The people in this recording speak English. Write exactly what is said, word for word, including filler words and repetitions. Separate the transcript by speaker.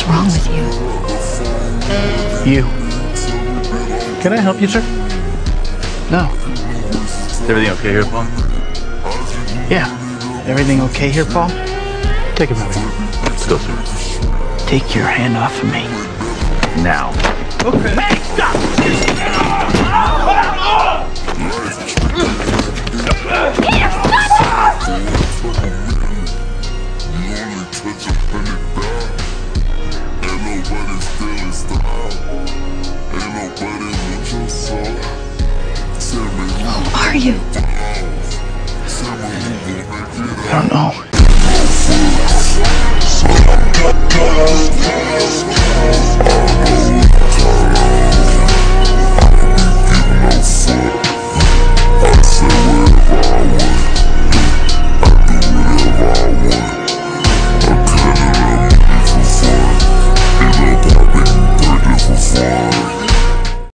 Speaker 1: What's wrong with you?
Speaker 2: You. Can I help you, sir? No.
Speaker 3: Is everything okay here, Paul?
Speaker 2: Yeah. Everything okay here, Paul? Take him out of here.
Speaker 3: Let's go, sir.
Speaker 2: Take your hand off of me.
Speaker 3: Now.
Speaker 2: Okay.
Speaker 3: Hey, stop!
Speaker 1: Who are you?
Speaker 2: I don't know.